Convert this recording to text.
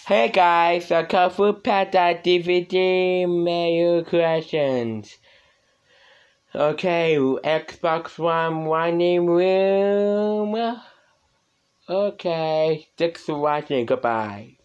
Hey guys, welcome to Fu Panda DVD mail questions. Okay, Xbox One running room. Okay, thanks for watching. Goodbye.